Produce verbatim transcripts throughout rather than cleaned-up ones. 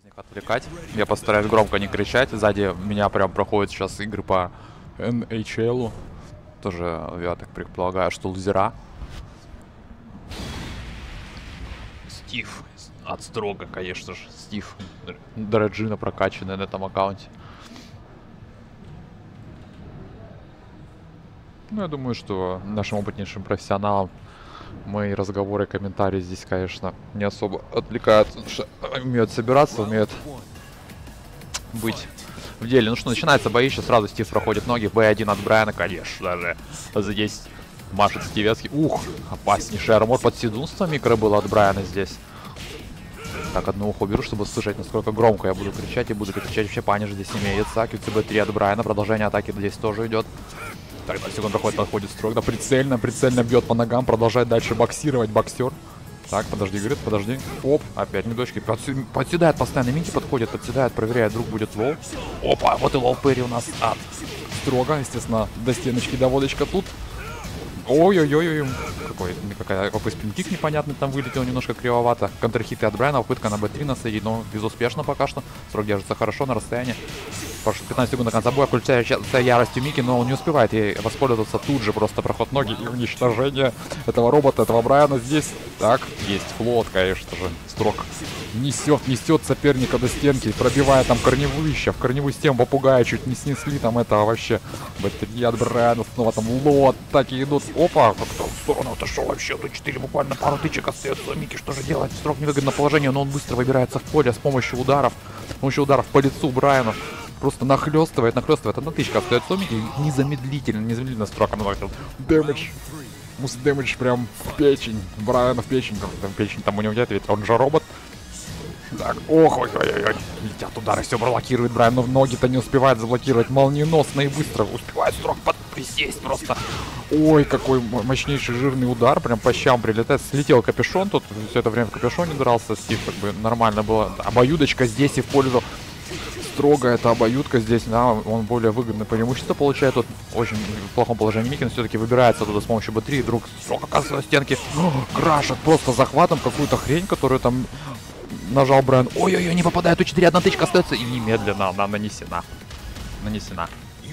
Отвлекать. Я постараюсь громко не кричать. Сзади меня прям проходят сейчас игры по эн эйч эл. Тоже, я так предполагаю, что лузера. Стив. От строго, конечно же. Стив. Дороджина прокачанная на этом аккаунте. Ну, я думаю, что нашим опытнейшим профессионалам мои разговоры и комментарии здесь, конечно, не особо отвлекают. Потому что умеют собираться, умеют быть в деле. Ну что, начинается бои, сейчас сразу Стив проходит ноги. бэ один от Брайана, конечно же. Здесь машет Стивецкий. Ух, опаснейший армор под седунство микро было от Брайана здесь. Так, одно ухо беру, чтобы слышать, насколько громко я буду кричать. И буду кричать вообще паниш здесь имеется. кью си би три от Брайана. Продолжение атаки здесь тоже идет. Так, на секунду проходит, подходит строк. Да, прицельно, прицельно бьет по ногам. Продолжает дальше боксировать боксер. Так, подожди, говорит, подожди. Оп, опять медочки. Подседает постоянно, минки подходит, подседает, проверяет, вдруг будет лоу. Опа, вот и лоу перри у нас от строго. Естественно, до стеночки доводочка тут. Ой-ой-ой-ой. Какой, какая, какой спинкик непонятный там вылетел, немножко кривовато. Контрхиты от Брайана, попытка на бэ три насадить, но безуспешно пока что. Срок держится хорошо на расстоянии. пятнадцать секунд до конца боя, включается яростью Мики, но он не успевает ей воспользоваться. Тут же просто проход ноги и уничтожение этого робота, этого Брайана здесь. Так, есть флот, конечно же. Строк несет, несет соперника до стенки, пробивая там корневыще. В корневую стену попугая чуть не снесли там этого вообще. бэ три от Брайана, снова там лот, атаки идут. Опа, как-то в сторону отошел вообще. Тут четыре буквально пару тычек остается. Мики, что же делать? Строк невыгодное положение, но он быстро выбирается в поле с помощью ударов. С помощью ударов по лицу Брайана. Просто нахлестывает, нахлестывает. Одна тычка остается у Мики. Незамедлительно, незамедлительно Строк наносит дэмэдж. Мус дэмэдж прям в печень. Брайана в печень. Как там печень там у него нет, ведь он же робот. Так, ох, ой-ой-ой. Летят удары, все блокирует Брайан, но в ноги-то не успевает заблокировать. Молниеносно и быстро успевает Строк под присесть просто. Ой, какой мощнейший жирный удар. Прям по щам прилетает. Слетел капюшон. Тут все это время в капюшоне дрался. Стив как бы нормально было. Обоюдочка здесь и в пользу Строго. Это обоюдка здесь, да, он более выгодное преимущество получает. Тут очень в плохом положении Мики, но все-таки выбирается туда с помощью бэ три. И вдруг Строг оказывается в стенке. Крашит просто захватом какую-то хрень, которую там нажал Брайан. Ой-ой-ой, не попадает. У четыре одна тычка остается. И немедленно она нанесена. Нанесена.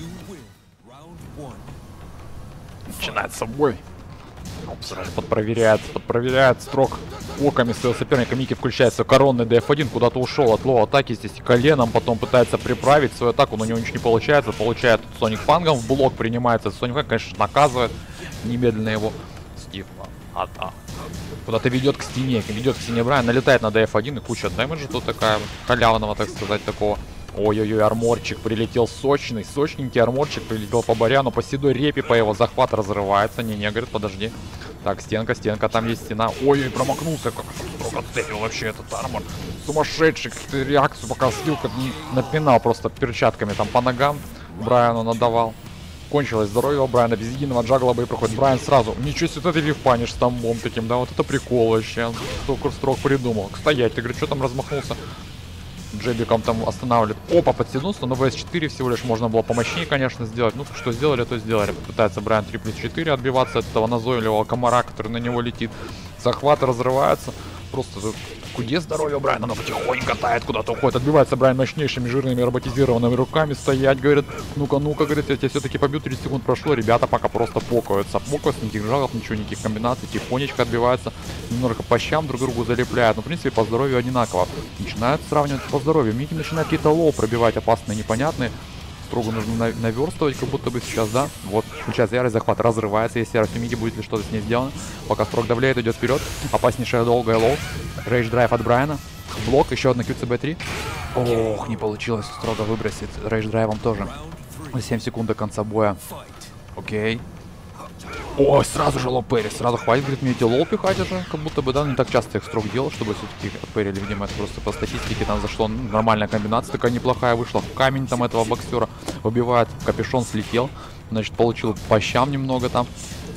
Начинается бой. Сразу подпроверяет, подпроверяет Строк оками своего соперника. Мики включается коронный дэ эф один, куда-то ушел от лоу атаки здесь коленом, потом пытается приправить свою атаку, но у него ничего не получается. Получает Соник Фангом в блок, принимается Соник Фанг, конечно, наказывает немедленно его. Стив, а, а. Куда-то ведет к стене, ведет к стене Брайан, налетает на дэ эф один и куча дэмэджа тут такая халявного, так сказать, такого. Ой-ой-ой, арморчик прилетел сочный, сочненький арморчик прилетел по Баряну, по седой репе, по его захват разрывается. Не-не, говорит, подожди. Так, стенка, стенка, там есть стена. Ой-ой, промахнулся, как строго отцепил вообще этот армор. Сумасшедший, реакцию пока слил, как напинал просто перчатками там по ногам. Брайану надавал. Кончилось здоровье у Брайана, без единого джагла бой проходит. Брайан сразу, ничего себе, ты лиф панишь с тамбом таким, да, вот это прикол вообще. Только Строк придумал. Стоять, ты говоришь, что там размахнулся? Джебиком там останавливает. Опа, подтянулся, но вэ эс четыре всего лишь можно было помощнее, конечно, сделать. Ну, что сделали, то сделали. Пытается Брайан три плюс четыре отбиваться от этого назойливого комара, который на него летит. Захват разрывается. Просто куде здоровье Брайана, но потихоньку тает, куда-то уходит. Отбивается Брайан мощнейшими, жирными, роботизированными руками. Стоять, говорит, ну-ка, ну-ка, говорит, я тебя все-таки побью, тридцать секунд прошло. Ребята пока просто покаются. Покаются, никаких жалоб, ничего, никаких комбинаций. Тихонечко отбиваются, немножко по щам друг другу залепляют. Но, в принципе, по здоровью одинаково. Начинают сравнивать по здоровью. Мики начинает какие-то лоу пробивать, опасные, непонятные. Строго нужно наверстывать, как будто бы сейчас, да. Вот, включается ярость, захват разрывается. Если ярость у Мики, будет ли что-то с ней сделано. Пока Строг давляет, идет вперед. Опаснейшая долгая лоу. Рейдж драйв от Брайана. Блок, еще одна кью си би три. Ох, не получилось Строго выбросить. Рейдж драйвом тоже. семь секунд до конца боя. Окей. Ой, сразу же лоу перри, сразу хватит, говорит, мне эти лоу пихать уже, как будто бы, да, не так часто их Строк делал, чтобы все-таки отперили, видимо, это просто по статистике там зашло, ну, нормальная комбинация, такая неплохая вышла, в камень там этого боксера убивает, капюшон слетел, значит, получил по щам немного там.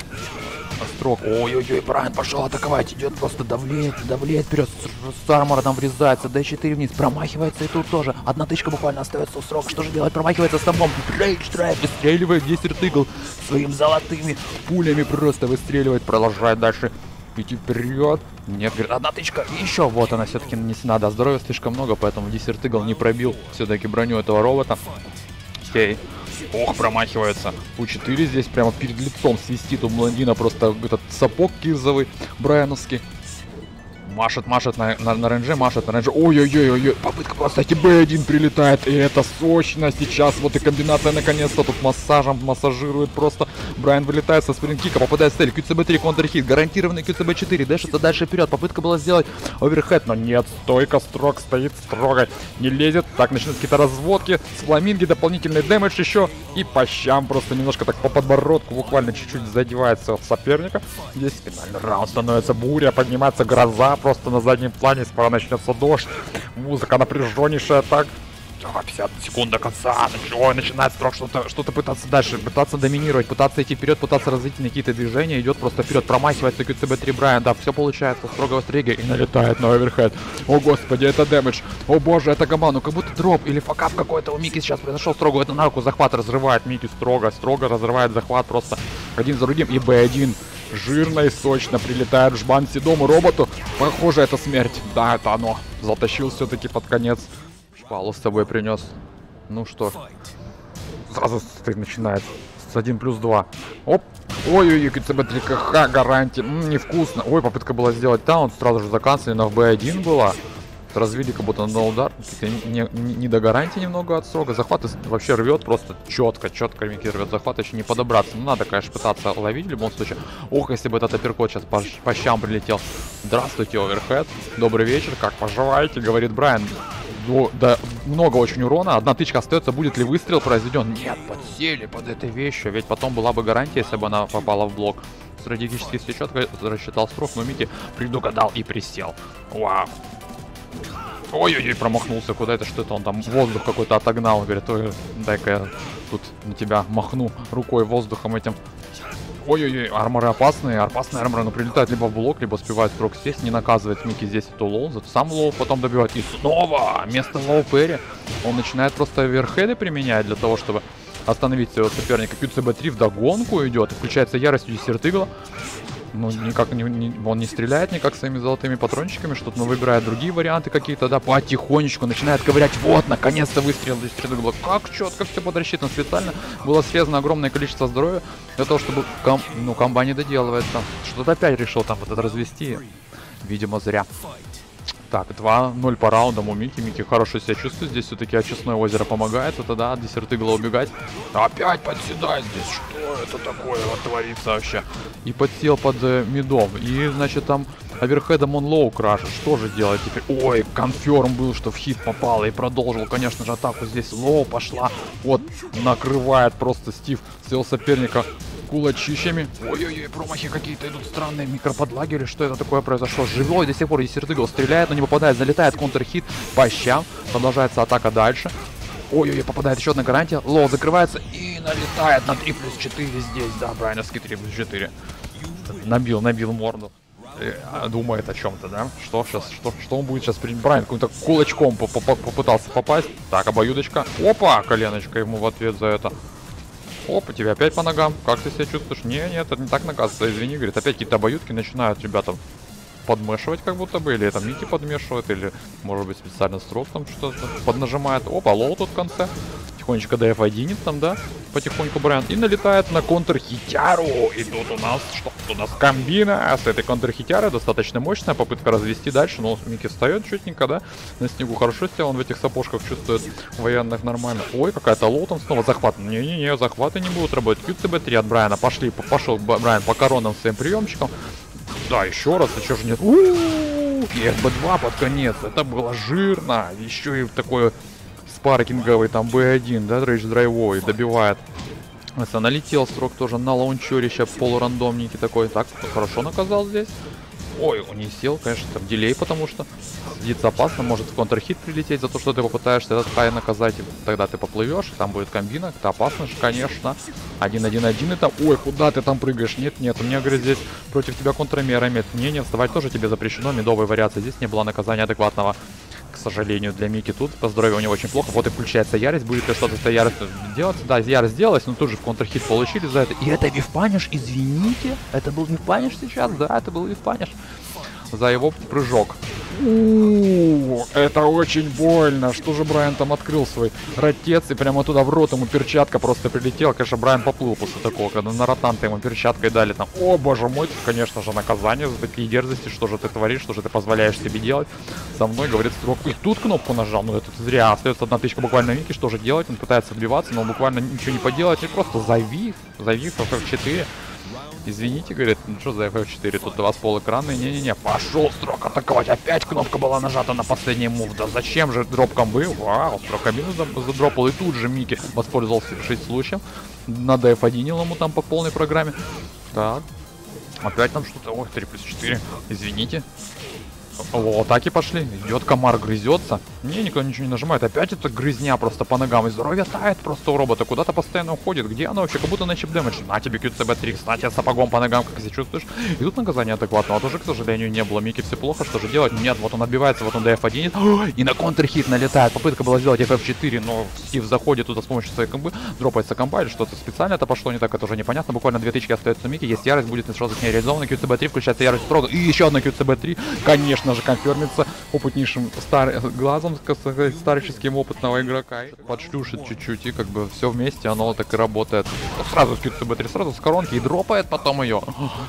Строк, ой-ой-ой, Брайан пошел атаковать, идет просто давлеет, давлеет вперед, с армора там врезается, дэ четыре вниз, промахивается и тут тоже, одна тычка буквально остается у Строка, что же делать, промахивается с тамбом, Рейдж драйв, выстреливает, десерт игл своими золотыми пулями просто выстреливает, продолжает дальше Идти вперед. Нет, говорит, одна тычка. Еще вот она все-таки нанесена. Да, здоровья слишком много, поэтому Десерт Игл не пробил все-таки броню этого робота. Окей. Ох, промахивается. У четыре здесь прямо перед лицом свистит у блондина просто этот сапог кирзовый, брайановский. Машет, машет на, на, на рейнже, машет на рейнже. Ой-ой-ой-ой, попытка была, кстати, бэ один прилетает. И это сочно сейчас. Вот и комбинация наконец-то тут массажем массажирует просто. Брайан вылетает со спринт-кика, попадает в цель. кью си би три контрхит, гарантированный кью си би четыре. Дэшится дальше вперед. Попытка была сделать оверхед, но нет. Стойка, Строг стоит строго. Не лезет. Так, начинают какие-то разводки. С фламинги дополнительный дэмэдж еще. И по щам просто немножко так по подбородку буквально чуть-чуть задевает своего соперника. Здесь финальный раунд становится буря, поднимается гроза. Просто на заднем плане скоро начнется дождь. Музыка напряженнейшая, так. пятьдесят секунд до конца. Ой, начинает Строг что-то что-то пытаться дальше, пытаться доминировать, пытаться идти вперед, пытаться развить какие-то движения. Идет просто вперед, промахивается кью си би три Брайан. Да, все получается. Строго в стриге и налетает на оверхед. О господи, это дэмэдж. О боже, это гамма. Ну как будто дроп или факап какой-то у Мики сейчас произошел. Строго это на руку, захват разрывает Мики строго. Строго разрывает захват просто один за другим. И бэ один. Жирно и сочно прилетает в жбан седому роботу. Похоже, это смерть. Да, это оно. Затащил все-таки под конец. Шпалу с собой принес. Ну что, сразу начинает с один плюс два. Оп. Ой-ой-ой, кью си би три ка ха, гарантия. М-м, невкусно. Ой, попытка была сделать таунт. Сразу же заканцелена в бэ один была. Развили как будто на удар. Не, не, не до гарантии немного от срока. Захват вообще рвет просто четко, четко Мики рвет. Захват еще не подобраться. Ну, надо, конечно, пытаться ловить в любом случае. Ох, если бы этот апперкот сейчас по, по щам прилетел. Здравствуйте, оверхед. Добрый вечер, как поживаете, говорит Брайан. До, да, много очень урона. Одна тычка остается. Будет ли выстрел произведен? Нет, подсели под этой вещью. Ведь потом была бы гарантия, если бы она попала в блок. Стратегически все четко рассчитал срок, но Мики предугадал и присел. Вау. Ой-ой-ой, промахнулся. Куда это? Что это? Он там воздух какой-то отогнал. Говорит, ой, дай-ка я тут на тебя махну рукой воздухом этим. Ой-ой-ой, арморы опасные. Опасные арморы, но прилетают либо в блок, либо успевают Строг сесть. Не наказывает Мики здесь эту лоу. Зато сам лоу потом добивает. И снова вместо лоу Перри он начинает просто верхеды применять для того, чтобы остановить своего соперника. кью си би три вдогонку идет. Включается ярость у Десерт Игла. Ну, никак не, не, он не стреляет никак своими золотыми патрончиками, что-то, но выбирает другие варианты какие-то, да, потихонечку начинает ковырять. Вот, наконец-то выстрел. Было как четко все подрасчитано. Специально было срезано огромное количество здоровья для того, чтобы ком, ну, комба не доделывается. Что-то опять решил там вот это развести. Видимо, зря. Так, два ноль по раундам у Мики. Мики хорошо себя чувствует. Здесь все-таки очистное озеро помогает. Это да, Десерт Игла убегать. Опять подседает здесь. Что это такое вот творится вообще? И подсел под э, мидом. И, значит, там оверхедом он лоу крашит. Что же делать теперь? Ой, конферм был, что в хит попало. И продолжил, конечно же, атаку. Здесь лоу пошла. Вот, накрывает просто Стив своего соперника кулачищами. Ой-ой-ой, промахи какие-то идут странные, микроподлаги или что это такое произошло. Живой до сих пор Десерт Игл стреляет, но не попадает, залетает контрхит по щам. Продолжается атака дальше. Ой-ой-ой, попадает еще одна гарантия. Лоу закрывается и налетает на три плюс четыре здесь. Да, Брайановский три плюс четыре. Набил, набил морду. Думает о чем-то, да? Что сейчас, что, что он будет сейчас принять? Брайан каким-то кулачком попытался попасть. Так, обоюдочка. Опа, коленочка ему в ответ за это. Опа, тебе опять по ногам. Как ты себя чувствуешь? Не, нет, это не так наказывается. Извини, говорит, опять какие-то обоюдки начинают ребята подмешивать как будто бы. Или это Мики подмешивает, или может быть специально Строг там что-то поднажимает. Опа, лоу тут в конце. Тихонечко дэ эф один там, да? Потихоньку Брайан. И налетает на контрхитяру. И тут у нас что? Тут у нас комбина с этой контрхитярой. Достаточно мощная попытка развести дальше. Но Мики встает чутенько, да? На снегу хорошо сел. Он в этих сапожках чувствует военных нормально. Ой, какая-то лоу там снова захват. Не-не-не, захваты не будут работать. кью си би три от Брайана. Пошли, пошел Брайан по коронам своим приемчикам. Да, еще раз, а что же нет? У-у-у, и эф би два под конец. Это было жирно. Еще и такой спаркинговый там бэ один, да, рейдж драйвовый добивает. Налетел Строг тоже на лаунчерище, полурандомненький такой. Так, хорошо наказал здесь. Ой, он не сел, конечно, там дилей, потому что сидится опасно, может в контрхит прилететь за то, что ты попытаешься этот хай наказать, и тогда ты поплывешь, там будет комбина, это опасно же, конечно. один-один-один это, ой, куда ты там прыгаешь? Нет, нет, у меня, говорит, здесь против тебя контрамера имеет. Не, не, вставать тоже тебе запрещено, медовая вариация, здесь не было наказания адекватного. к сожалению, для Мики тут. По здоровью у него очень плохо. Вот и включается ярость. Будет ли что-то с этой яростью делаться? Да, ярость сделалась, но тут же в контрхит получили за это. И это вифпаниш, извините. Это был вифпаниш сейчас? Да, это был вифпаниш. За его прыжок. У-у-у, это очень больно. Что же Брайан там открыл свой ротец, и прямо туда в рот ему перчатка просто прилетела. Конечно, Брайан поплыл после такого, когда на ротанта ему перчаткой дали там. О, боже мой, конечно же, наказание за такие дерзости. Что же ты творишь, что же ты позволяешь себе делать со мной, говорит Строк. И тут кнопку нажал, ну это зря. Остается одна тычка буквально Мики, что же делать? Он пытается отбиваться, но буквально ничего не поделать. И просто завив, завив эф эф четыре. Извините, говорит, ну что за эф эф четыре, тут два с пол экрана, не-не-не, пошел Строк атаковать, опять кнопка была нажата на последний мув, да зачем же дропком был, вау, Строк кабину задропал, и тут же Мики воспользовался шесть случаев, надо эф один ему там по полной программе, так, опять там что-то, ой, три плюс четыре, извините. О, атаки пошли. Идет комар, грызется. Не, никто ничего не нажимает. Опять это грызня просто по ногам. И здоровье тает просто у робота. Куда-то постоянно уходит. Где оно вообще? Как будто на чип дэмэдж. На тебе кью си би три. На тебе сапогом по ногам, как себя чувствуешь. И тут наказание адекватного тоже, к сожалению, не было. Мики все плохо. Что же делать? Нет, вот он отбивается. Вот он до эф один. И на контрхит налетает. Попытка была сделать эф эф четыре. Но Стив заходит туда с помощью своей комбы. Дропается комба или что-то специально это пошло не так. Это уже непонятно. Буквально две тычки остается у Мики. Есть ярость. Будет сразу с ней реализована. кью си би три. Включается ярость строго. И еще одна кью си би три. Конечно же, конфермится опытнейшим стар... глазом, старческим опытного игрока. Подшлюшит чуть-чуть, и как бы все вместе, оно так и работает. Сразу с кью си би три, сразу с коронки, и дропает потом ее.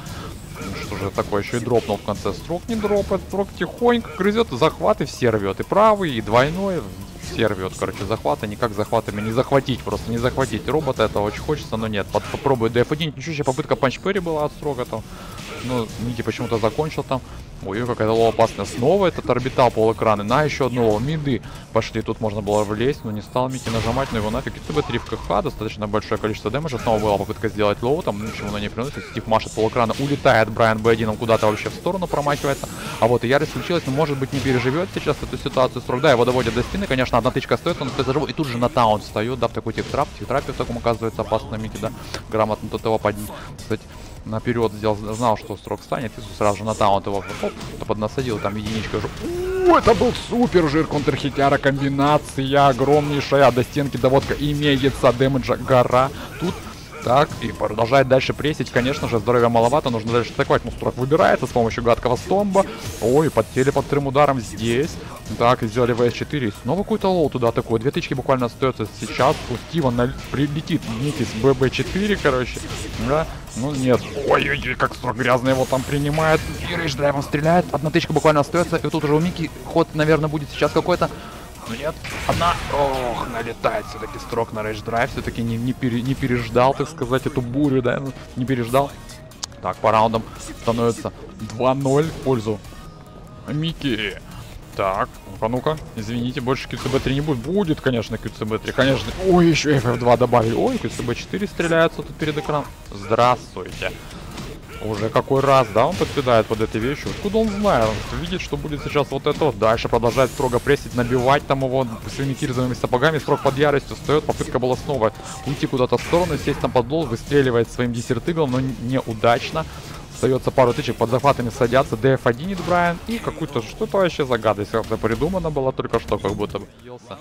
Что же такое, еще и дропнул в конце. Строк не дропает, Строк тихонько грызет, захват и все рвет. И правый, и двойной. Все рвет, короче, захваты, никак захватами не захватить, просто не захватить робота, это очень хочется, но нет. Под, попробует до эф один, ничего себе, попытка панчпэри была от Строга там. Ну, Мики почему-то закончил там. Ой, какая-то лоу опасная. Снова этот орбитал пол экрана. На еще одного миды пошли. Тут можно было влезть, но не стал Мики нажимать, но его нафиг. кью си би три в КХ, достаточно большое количество дэмэджа. Снова была попытка сделать лоу, там ничего на не приносит. Стив машет пол экрана, улетает Брайан би один, он куда-то вообще в сторону промахивается. А вот и ярость случилась, но может быть не переживет сейчас эту ситуацию. Строк, да, его доводят до спины, конечно, одна тычка стоит, он стоит, и тут же на таун встает, да, в такой тихтрап. Тихтрапе в таком оказывается опасно Мики, да, грамотно тут его поднять. Наперед сделал, знал, что Строк станет, и сразу же на таунт его оп, поднасадил, там единичка уже. У, это был супер жир контрхитяра, комбинация огромнейшая, до стенки доводка имеется, дэмэджа гора. Тут так, и продолжает дальше прессить, конечно же, здоровья маловато, нужно дальше атаковать, но Строк выбирается с помощью гадкого стомба. Ой, подсели под трем ударом здесь. Так, и сделали ви эс четыре, снова какой-то лоу туда такой, две тычки буквально остается сейчас, у Стива на... прилетит Мики с бэ бэ четыре, короче, да, ну нет, ой-ой-ой, как Строк грязно его там принимает, и рейдж-драйвом стреляет, одна тычка буквально остается, и тут уже у Мики ход, наверное, будет сейчас какой-то. Ну нет, одна, ох, налетает все-таки Строк на рейдж-драйв, все-таки не, не, пере, не переждал, так сказать, эту бурю, да, не переждал. Так, по раундам становится два ноль в пользу Мики. Так, ну-ка, ну-ка, извините, больше кью си би три не будет. Будет, конечно, кью си би три, конечно. Ой, еще эф эф два добавили. Ой, кью си би четыре стреляется тут перед экраном. Здравствуйте. Уже какой раз, да, он подпадает под этой вещью. Откуда он знает? Он видит, что будет сейчас вот это вот. Дальше продолжает строго прессить, набивать там его своими кирзовыми сапогами. Строк под яростью встает. Попытка была снова уйти куда-то в сторону, сесть там под лол, выстреливает своим десертыглом, но неудачно. Остается пару тычек, под захватами садятся, дэ эф один Брайан и какую-то, что-то вообще загадость как-то придумано было только что, как будто бы. Наелся.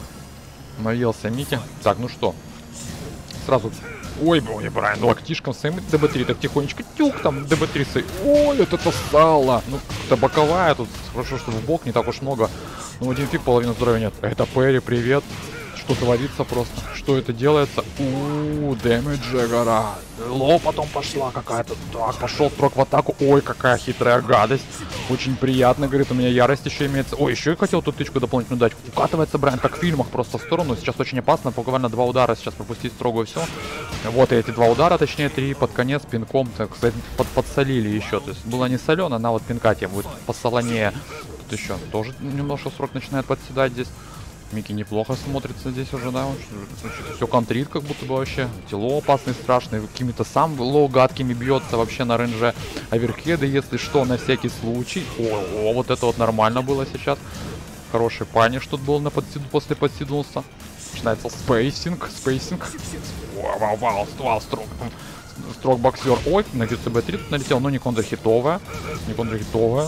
Наелся Мики. Так, ну что, сразу, ой, ой, Брайан, локтишком своим дэ бэ три, так тихонечко, тюк, там, дэ бэ три, сей. Ой, это то сало, ну, это боковая, тут хорошо, что в бок не так уж много, ну, один фиг, половина здоровья нет. Это Перри, привет. Что творится просто? Что это делается? Ууу, дэмэджа гора. Лоу потом пошла какая-то. Так, пошел Строк в атаку. Ой, какая хитрая гадость. Очень приятно, говорит, у меня ярость еще имеется. Ой, еще и хотел тут тычку дополнительную дать. Укатывается Брайан, как в фильмах, просто в сторону. Сейчас очень опасно, буквально два удара сейчас пропустить Строгу и все. Вот и эти два удара, точнее три, под конец пинком. Так, кстати, под, подсолили еще. То есть было не солено, она вот пинка тебе будет посолонее. Тут еще тоже немножко Строк начинает подседать здесь. Мики неплохо смотрится здесь уже, да, все контрит как будто бы вообще. Тело опасный, страшный, какими-то сам лоу гадкими бьется вообще на рейнже. Оверхеды, если что, на всякий случай. О, о, вот это вот нормально было сейчас. Хороший паниш тут был на подсиду, после подсиднулся. Начинается спейсинг, спейсинг. Вау, вау, вау, вау, Строк. Строк боксер. Ой, на кью си би три тут налетел, но не контрхитовая. Не контрхитовая.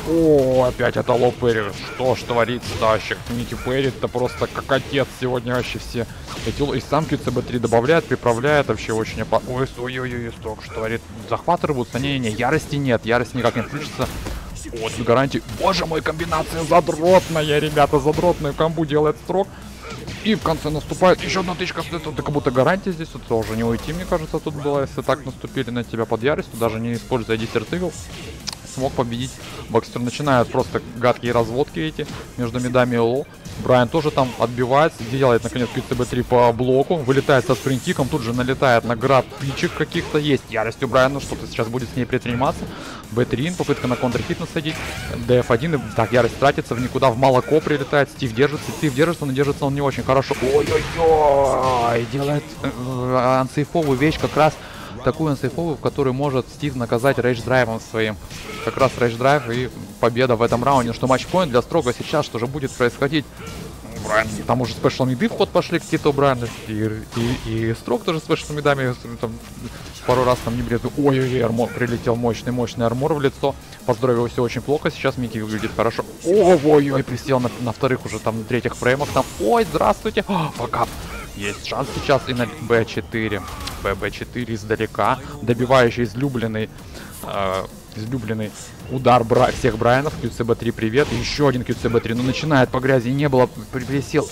О, опять это лоу Перри. Что ж творится вообще? Ники Перри это просто как отец сегодня вообще все. Эти, и сам кью си би три добавляет, приправляет вообще очень опасно. Ой, ой-ой-ой, строк, что творит? Захваты рвутся? Не-не-не, ярости нет, ярость никак не включится. Вот, с гарантией. Боже мой, комбинация задротная, ребята, задротную комбу делает строк. И в конце наступает еще одна тычка, это как будто гарантия здесь, вот тоже не уйти, мне кажется, тут было, если так наступили на тебя под яростью, даже не используя десерт игл, смог победить. Боксер начинает просто гадкие разводки эти между мидами и лоу. Брайан тоже там отбивается, делает наконец кью си би три по блоку, вылетает со спринтиком, тут же налетает на град пичек каких-то, есть ярость у Брайана, что-то сейчас будет с ней предприниматься. би три, попытка на контрхит насадить, ди эф один, так, ярость тратится в никуда, в молоко прилетает, Стив держится, Стив держится, но держится он не очень хорошо. Ой-ой-ой, делает э, ансейфовую вещь как раз, такую ансейфовую, в которой может Стив наказать рейдж-драйвом своим. Как раз рейдж-драйв и победа в этом раунде. Что матчпоинт для Строга сейчас, что же будет происходить? Брайан, там уже спешл миды в ход пошли какие-то у Брайана. И, и, и Строг тоже спешл мидами там, пару раз там не брезгует. Ой-ой-ой, армор прилетел мощный-мощный армор в лицо. Поздоровил все очень плохо. Сейчас Микки выглядит хорошо. Ой-ой-ой, присел на, на вторых уже там на третьих фреймах. Там, ой, здравствуйте. Пока. Есть шанс сейчас и на би четыре. би четыре издалека. Добивающий излюбленный, э, излюбленный удар бра всех Брайанов. кью си би три привет. И еще один кью си би три. Но начинает по грязи. Не было. Присел.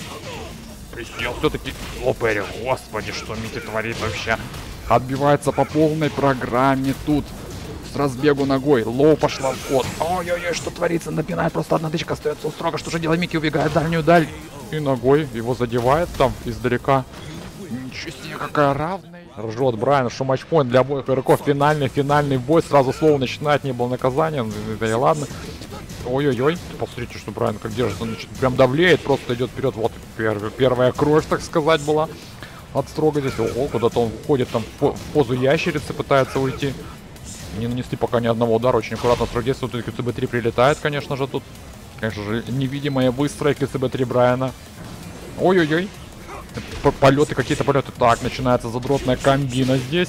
Присел все-таки. О, Перри. Господи, что Микки творит вообще. Отбивается по полной программе тут. С разбегу ногой. Лоу пошла в ход. Ой-ой-ой, что творится? Напинает просто одна тычка. Остается у Строга. Что же делает Микки? Убегает в дальнюю даль. И ногой его задевает там издалека. Ничего себе, какая равная. Ржет Брайан, что матчпоинт для обоих игроков. Финальный, финальный бой. Сразу слово начинает, не было наказания. Да и ладно. Ой-ой-ой. Посмотрите, что Брайан как держится. Значит, прям давлеет, просто идет вперед. Вот первая, первая кровь, так сказать, была от Строга здесь. Ого, куда-то он уходит там в позу ящерицы, пытается уйти. Не нанесли пока ни одного удара. Очень аккуратно Строг действует. Тут кью си би три прилетает, конечно же, тут. Конечно же, невидимая быстрая кью си би три Брайана. Ой-ой-ой. Полеты, какие-то полеты. Так, начинается задротная комбина здесь.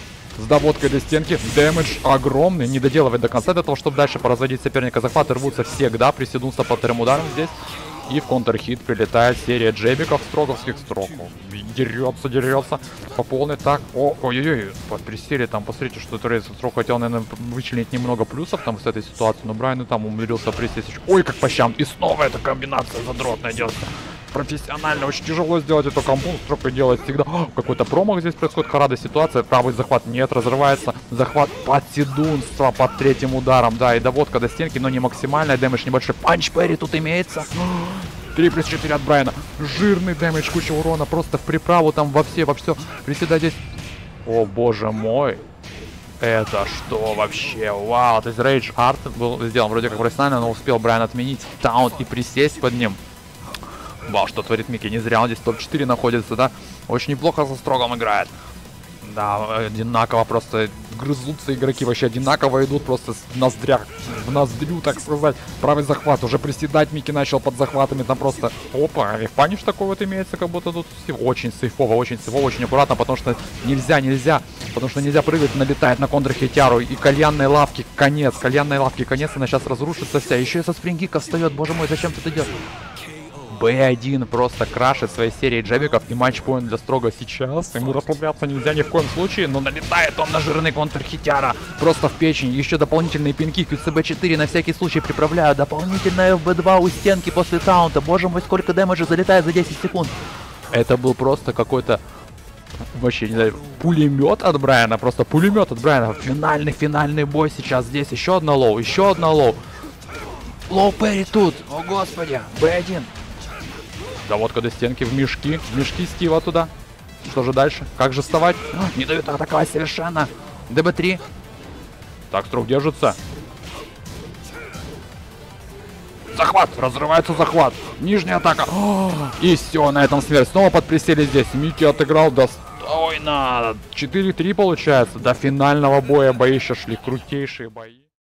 С доводкой до стенки. Дэмэдж огромный. Не доделывает до конца для того, чтобы дальше поразводить соперника. Захваты рвутся всегда. Приседунство по вторым ударам здесь. И в контрхит прилетает серия джебиков строговских. Строк. Дерется, дерется. По полной. Так. О, ой-ой-ой. Присели там. Посмотрите, что Трейс Строк хотел, наверное, вычленить немного плюсов там с этой ситуации. Но Брайан и там умудрился присесть. Ой, как по щам. И снова эта комбинация задротная делается. Профессионально. Очень тяжело сделать эту комбу. Строк делает всегда. Какой-то промах здесь происходит. Харада ситуация. Правый захват нет, разрывается. Захват под седунство под третьим ударом. Да, и доводка до стенки, но не максимальная. Дэмэдж небольшой. Панч Перри тут имеется. три плюс четыре от Брайана. Жирный дэмэдж, куча урона. Просто в приправу там во все, во все. Приседать здесь. О, боже мой. Это что вообще? Вау. То есть рейдж арт был сделан вроде как профессионально, но успел Брайан отменить таунт и присесть под ним. Вау, что творит Микки. Не зря он здесь топ четыре находится, да? Очень неплохо со Строгом играет. Да, одинаково просто грызутся игроки, вообще одинаково идут просто в ноздрях, в ноздрю, так сказать. Правый захват, уже приседать Микки начал под захватами, там просто, опа, и паниш такой вот имеется, как будто тут очень сейфово, очень сейфово, очень аккуратно, потому что нельзя, нельзя, потому что нельзя прыгать, налетает на контрхитяру, и кальянной лавки конец, кальянной лавки конец, она сейчас разрушится вся, еще и со спрингика встает, боже мой, зачем ты это делаешь? би один просто крашит своей серией джебиков, и матчпоинт для Строга сейчас. Ему расслабляться нельзя ни в коем случае, но налетает он на жирный контрхитяра. Просто в печень. Еще дополнительные пинки. кью си би четыре на всякий случай приправляю. Дополнительная эф би два у стенки после таунта. Боже мой, сколько дэмэджа залетает за десять секунд. Это был просто какой-то, вообще, не знаю, пулемет от Брайана. Просто пулемет от Брайана. Финальный, финальный бой сейчас здесь. Еще одна лоу, еще одна лоу. Лоу Перри тут. О, господи. би один. Доводка до стенки в мешки. В мешки Стива туда. Что же дальше? Как же вставать? Не дают атаковать совершенно. дэ бэ три. Так, Строг держится. Захват. Разрывается захват. Нижняя атака. И все, на этом смерть. Снова подприсели здесь. Микки отыграл достойно. четыре три получается. До финального боя бои еще шли. Крутейшие бои.